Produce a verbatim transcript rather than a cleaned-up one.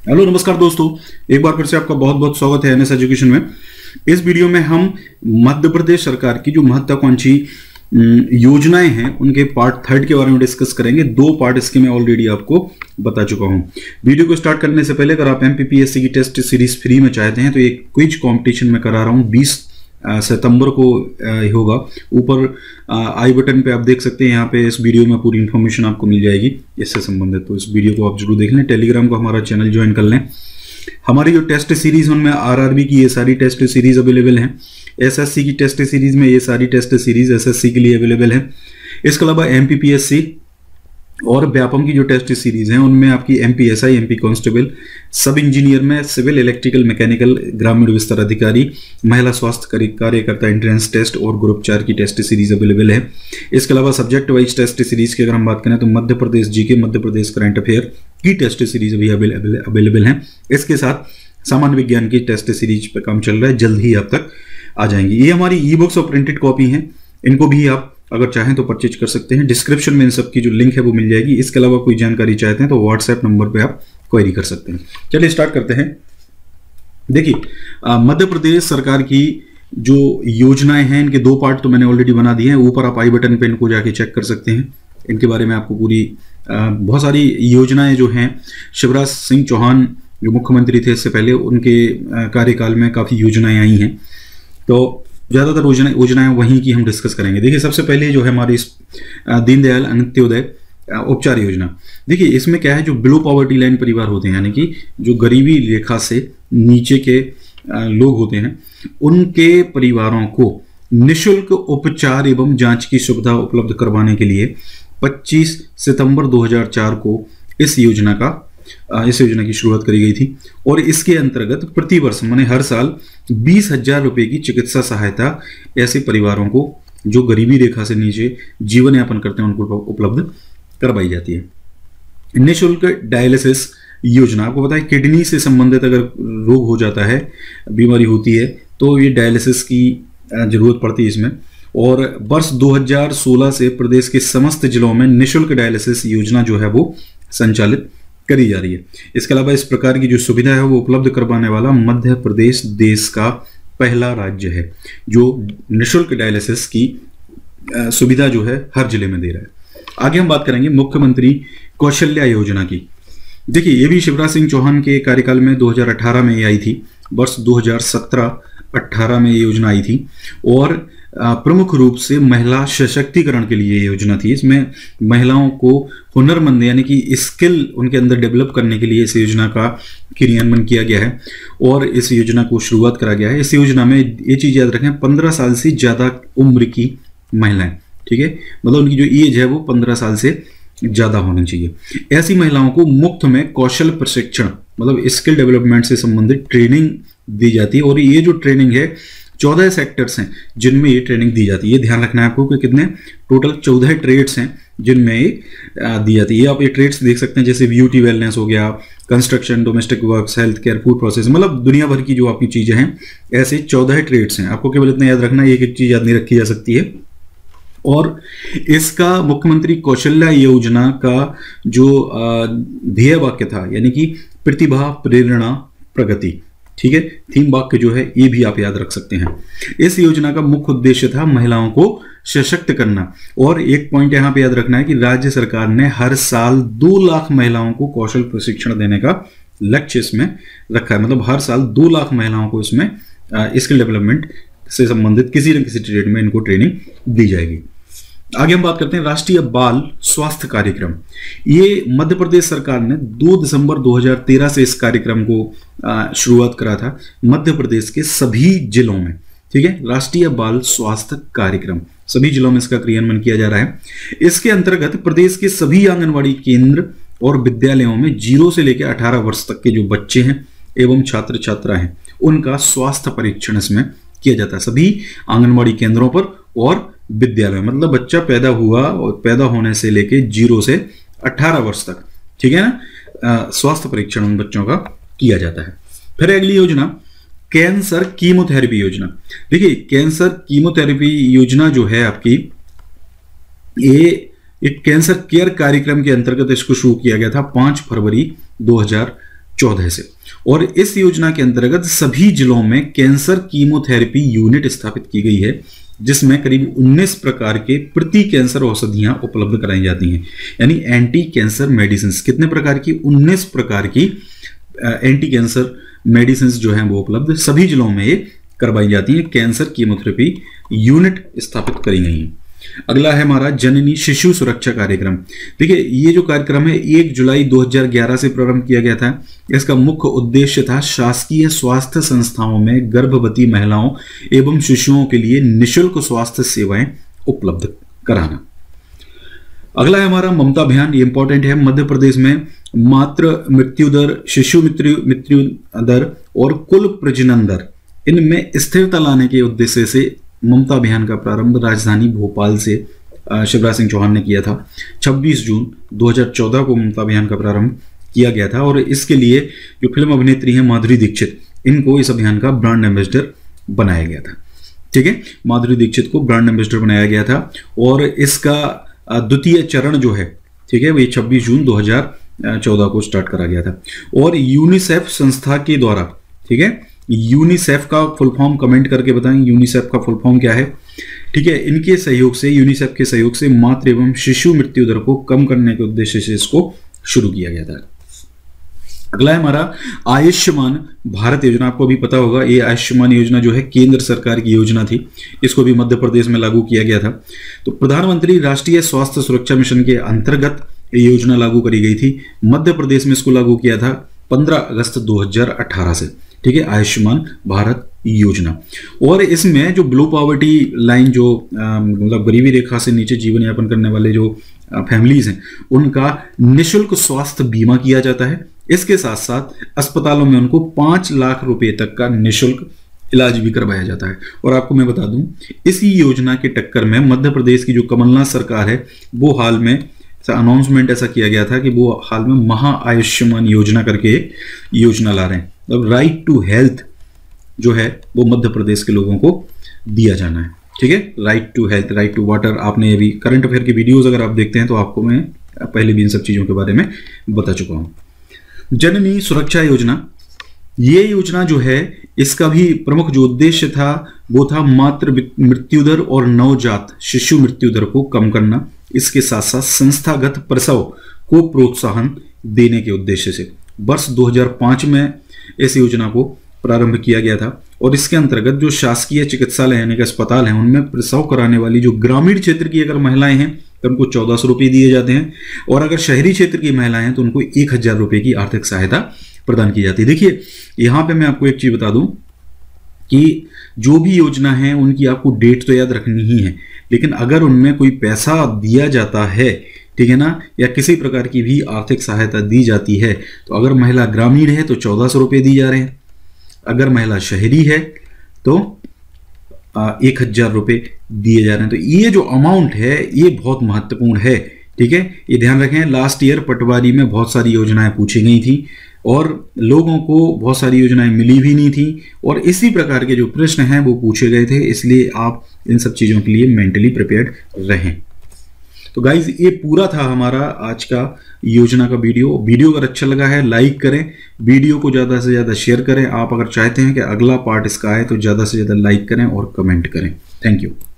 Hello नमस्कार दोस्तों, एक बार फिर से आपका बहुत बहुत स्वागत है एनएस एजुकेशन में। इस वीडियो में हम मध्य प्रदेश सरकार की जो महत्वाकांक्षी योजनाएं हैं उनके पार्ट थर्ड के बारे में डिस्कस करेंगे। दो पार्ट इसके मैं ऑलरेडी आपको बता चुका हूं। वीडियो को स्टार्ट करने से पहले अगर आप एमपीपीएससी की टेस्ट सीरीज फ्री में चाहते हैं तो एक क्विज कंपटीशन में करा रहा हूं, बीस सितंबर को होगा। ऊपर आई बटन पे आप देख सकते हैं, यहाँ पे इस वीडियो में पूरी इन्फॉर्मेशन आपको मिल जाएगी इससे संबंधित, तो इस वीडियो को आप जरूर देख लें। टेलीग्राम को हमारा चैनल ज्वाइन कर लें। हमारी जो टेस्ट सीरीज उनमें आरआरबी की ये सारी टेस्ट सीरीज अवेलेबल हैं। एसएससी की टेस्ट सीरीज में ये सारी टेस्ट सीरीज एसएससी के लिए अवेलेबल है। इसके अलावा एमपीपीएससी और व्यापम की जो टेस्ट सीरीज हैं उनमें आपकी एमपीएसआई, एमपी कांस्टेबल, सब इंजीनियर में सिविल, इलेक्ट्रिकल, मैकेनिकल, ग्रामीण विस्तार अधिकारी, महिला स्वास्थ्य कार्यकर्ता एंट्रेंस टेस्ट और ग्रुप चार की टेस्ट सीरीज अवेलेबल है। इसके अलावा सब्जेक्ट वाइज टेस्ट सीरीज की अगर हम बात करें तो Madhya Pradesh GK, Madhya Pradesh current affair की टेस्ट सीरीज अभी अवेलेबल है। इसके साथ सामान्य विज्ञान की टेस्ट सीरीज पर काम चल रहा है, जल्द ही आप तक आ जाएंगी। ये हमारी ई बुक्स और प्रिंटेड कॉपी हैं, इनको भी आप अगर चाहें तो परचेज कर सकते हैं। डिस्क्रिप्शन में इन सब की जो लिंक है वो मिल जाएगी। इसके अलावा कोई जानकारी चाहते हैं तो व्हाट्सएप नंबर पे आप क्वेरी कर सकते हैं। चलिए स्टार्ट करते हैं। देखिए, मध्य प्रदेश सरकार की जो योजनाएं हैं इनके दो पार्ट तो मैंने ऑलरेडी बना दिए हैं। ऊपर आप आई बटन पे इनको जाके चेक कर सकते हैं। इनके बारे में आपको पूरी आ, बहुत सारी योजनाएं जो हैं, शिवराज सिंह चौहान जो मुख्यमंत्री थे इससे पहले, उनके कार्यकाल में काफ़ी योजनाएं आई हैं, तो ज़्यादातर योजना योजनाएं वहीं की हम डिस्कस करेंगे। देखिए, सबसे पहले जो है हमारी दीनदयाल अंत्योदय उपचार योजना। देखिए, इसमें क्या है, जो बिलो पॉवर्टी लाइन परिवार होते हैं, यानी कि जो गरीबी रेखा से नीचे के लोग होते हैं, उनके परिवारों को निःशुल्क उपचार एवं जांच की सुविधा उपलब्ध करवाने के लिए पच्चीस सितंबर दो हज़ार चार को इस योजना का इस योजना की शुरुआत करी गई थी। और इसके अंतर्गत प्रति वर्ष माने हर साल बीस हजार रुपये की चिकित्सा सहायता ऐसे परिवारों को जो गरीबी रेखा से नीचे जीवन यापन करते हैं उनको उपलब्ध करवाई जाती है। निःशुल्क डायलिसिस योजना, आपको पता है किडनी से संबंधित अगर रोग हो जाता है, बीमारी होती है, तो ये डायलिसिस की जरूरत पड़ती है इसमें। और वर्ष दो हज़ार सोलह से प्रदेश के समस्त जिलों में निःशुल्क डायलिसिस योजना जो है वो संचालित करी जा रही है। इसके अलावा इस प्रकार की जो सुविधा है वो उपलब्ध करवाने वाला मध्य प्रदेश देश का पहला राज्य है जो निःशुल्क डायलिसिस की सुविधा जो है हर जिले में दे रहा है। आगे हम बात करेंगे मुख्यमंत्री कौशल्या योजना की। देखिए, ये भी शिवराज सिंह चौहान के कार्यकाल में दो हज़ार अठारह में ये आई थी। वर्ष दो हज़ार सत्रह अठारह में ये योजना आई थी और प्रमुख रूप से महिला सशक्तिकरण के लिए ये योजना थी। इसमें महिलाओं को हुनरमंद यानी कि स्किल उनके अंदर डेवलप करने के लिए इस योजना का क्रियान्वयन किया गया है और इस योजना को शुरुआत करा गया है। इस योजना में ये चीज़ याद रखें, पंद्रह साल से ज़्यादा उम्र की महिलाएं, ठीक है, मतलब उनकी जो एज है वो पंद्रह साल से ज़्यादा होनी चाहिए। ऐसी महिलाओं को मुफ्त में कौशल प्रशिक्षण मतलब स्किल डेवलपमेंट से संबंधित ट्रेनिंग दी जाती है। और ये जो ट्रेनिंग है चौदह सेक्टर्स हैं जिनमें ये ट्रेनिंग दी जाती है। ये ध्यान रखना है आपको कि कितने टोटल चौदह ट्रेड्स हैं जिनमें ये दी जाती है। ये आप ये ट्रेड्स देख सकते हैं, जैसे ब्यूटी वेलनेस हो गया, construction, domestic works, health care, food process, मतलब दुनिया भर की जो आपकी चीज़ें हैं, ऐसे चौदह ट्रेड्स हैं। आपको केवल इतना याद रखना है, एक एक चीज़ याद नहीं रखी जा सकती है। और इसका मुख्यमंत्री कौशल्या योजना का जो ध्येय वाक्य था, यानी कि प्रतिभा, प्रेरणा, प्रगति, ठीक है, थीम वाक्य जो है ये भी आप याद रख सकते हैं। इस योजना का मुख्य उद्देश्य था महिलाओं को सशक्त करना। और एक पॉइंट यहां पे याद रखना है कि राज्य सरकार ने हर साल दो लाख महिलाओं को कौशल प्रशिक्षण देने का लक्ष्य इसमें रखा है। मतलब हर साल दो लाख महिलाओं को इसमें स्किल डेवलपमेंट से संबंधित किसी न किसी ट्रेड में इनको ट्रेनिंग दी जाएगी। आगे हम बात करते हैं राष्ट्रीय बाल स्वास्थ्य कार्यक्रम। ये मध्य प्रदेश सरकार ने दो दिसंबर दो हज़ार तेरह से इस कार्यक्रम को शुरुआत करा था मध्य प्रदेश के सभी जिलों में, ठीक है। राष्ट्रीय बाल स्वास्थ्य कार्यक्रम सभी जिलों में इसका क्रियान्वयन किया जा रहा है। इसके अंतर्गत प्रदेश के सभी आंगनबाड़ी केंद्र और विद्यालयों में जीरो से लेकर अठारह वर्ष तक के जो बच्चे हैं एवं छात्र छात्रा हैं उनका स्वास्थ्य परीक्षण इसमें किया जाता है सभी आंगनबाड़ी केंद्रों पर और विद्यालय। मतलब बच्चा पैदा हुआ और पैदा होने से लेके जीरो से अठारह वर्ष तक, ठीक है ना, स्वास्थ्य परीक्षण उन बच्चों का किया जाता है। फिर अगली योजना कैंसर कीमोथेरेपी योजना। देखिए, कैंसर कीमोथेरेपी योजना जो है आपकी, ये एक कैंसर केयर कार्यक्रम के अंतर्गत इसको शुरू किया गया था पांच फरवरी दो हज़ार चौदह से। और इस योजना के अंतर्गत सभी जिलों में कैंसर कीमोथेरेपी यूनिट स्थापित की गई है, जिसमें करीब उन्नीस प्रकार के प्रति कैंसर औषधियां उपलब्ध कराई जाती हैं। यानी एंटी कैंसर मेडिसिन कितने प्रकार की? उन्नीस प्रकार की एंटी कैंसर मेडिसिन जो हैं वो उपलब्ध सभी जिलों में ये करवाई जाती हैं। कैंसर कीमोथेरेपी यूनिट स्थापित करी गई हैं। अगला है हमारा जननी शिशु सुरक्षा कार्यक्रम। देखिए, ये जो कार्यक्रम है एक जुलाई दो हज़ार ग्यारह से प्रारंभ किया गया था। इसका मुख्य उद्देश्य था शासकीय स्वास्थ्य संस्थाओं में गर्भवती महिलाओं एवं शिशुओं के लिए निःशुल्क स्वास्थ्य सेवाएं उपलब्ध कराना। अगला है हमारा ममता अभियान। ये इंपॉर्टेंट है। मध्य प्रदेश में मातृ मृत्यु दर, शिशु मृत्यु मृत्यु दर और कुल प्रजनन दर, इनमें स्थिरता लाने के उद्देश्य से ममता अभियान का प्रारंभ राजधानी भोपाल से शिवराज सिंह चौहान ने किया था। छब्बीस जून दो हज़ार चौदह को ममता अभियान का प्रारंभ किया गया था। और इसके लिए जो फिल्म अभिनेत्री हैं माधुरी दीक्षित, इनको इस अभियान का ब्रांड एम्बेसडर बनाया गया था। ठीक है, माधुरी दीक्षित को ब्रांड एम्बेसडर बनाया गया था। और इसका द्वितीय चरण जो है, ठीक है, वो छब्बीस जून दो हज़ार चौदह को स्टार्ट करा गया था। और यूनिसेफ संस्था के द्वारा, ठीक है, यूनिसेफ का फुल फॉर्म कमेंट करके बताएं, यूनिसेफ का फुल फॉर्म क्या है। ठीक है, इनके सहयोग से, यूनिसेफ के सहयोग से मातृ एवं शिशु मृत्यु दर को कम करने के उद्देश्य से इसको शुरू किया गया था। अगला है हमारा आयुष्मान भारत योजना। आपको भी पता होगा, ये आयुष्मान योजना जो है केंद्र सरकार की योजना थी। इसको भी मध्य प्रदेश में लागू किया गया था। तो प्रधानमंत्री राष्ट्रीय स्वास्थ्य सुरक्षा मिशन के अंतर्गत ये योजना लागू करी गई थी। मध्य प्रदेश में इसको लागू किया था पंद्रह अगस्त दो हज़ार अठारह से। ठीक है, आयुष्मान भारत योजना। और इसमें जो ब्लो पॉवर्टी लाइन, जो मतलब गरीबी रेखा से नीचे जीवन यापन करने वाले जो फैमिलीज हैं, उनका निःशुल्क स्वास्थ्य बीमा किया जाता है। इसके साथ साथ अस्पतालों में उनको पांच लाख रुपए तक का निःशुल्क इलाज भी करवाया जाता है। और आपको मैं बता दूं, इसी योजना के टक्कर में मध्य प्रदेश की जो कमलनाथ सरकार है, वो हाल में अनाउंसमेंट ऐसा किया गया था कि वो हाल में महा आयुष्मान योजना करके एक योजना ला रहे हैं। अब राइट टू हेल्थ जो है वो मध्य प्रदेश के लोगों को दिया जाना है। ठीक है, right to health, right to water. आपने अभी करंट अफेयर की वीडियोस अगर आप देखते हैं तो आपको मैं पहले भी इन सब चीजों के बारे में बता चुका हूं। जननी सुरक्षा योजना, ये योजना जो है, इसका भी प्रमुख जो उद्देश्य था वो था मातृ मृत्यु दर और नवजात शिशु मृत्यु दर को कम करना। इसके साथ साथ संस्थागत प्रसव को प्रोत्साहन देने के उद्देश्य से वर्ष दो हज़ार पाँच में इस योजना को प्रारंभ किया गया था। और इसके अंतर्गत जो शासकीय चिकित्सालय यानी कि अस्पताल हैं, उनमें प्रसव कराने वाली जो ग्रामीण क्षेत्र की अगर महिलाएं हैं तो उनको चौदह सौ रुपये दिए जाते हैं। और अगर शहरी क्षेत्र की महिलाएं हैं तो उनको एक हजार रुपये की आर्थिक सहायता प्रदान की जाती है। देखिए, यहाँ पे मैं आपको एक चीज बता दूं कि जो भी योजना है उनकी आपको डेट तो याद रखनी ही है, लेकिन अगर उनमें कोई पैसा दिया जाता है, ठीक है ना, या किसी प्रकार की भी आर्थिक सहायता दी जाती है, तो अगर महिला ग्रामीण है तो चौदह सौ रुपये दी जा रहे हैं, अगर महिला शहरी है तो एक हजार रुपये दिए जा रहे हैं। तो ये जो अमाउंट है ये बहुत महत्वपूर्ण है। ठीक है, ये ध्यान रखें। लास्ट ईयर पटवारी में बहुत सारी योजनाएं पूछी गई थी और लोगों को बहुत सारी योजनाएं मिली भी नहीं थी, और इसी प्रकार के जो प्रश्न हैं वो पूछे गए थे। इसलिए आप इन सब चीज़ों के लिए मेंटली प्रिपेयर्ड रहें। तो गाइज, ये पूरा था हमारा आज का योजना का वीडियो। वीडियो अगर अच्छा लगा है लाइक करें, वीडियो को ज़्यादा से ज़्यादा शेयर करें। आप अगर चाहते हैं कि अगला पार्ट इसका आए तो ज़्यादा से ज़्यादा लाइक करें और कमेंट करें। Thank you.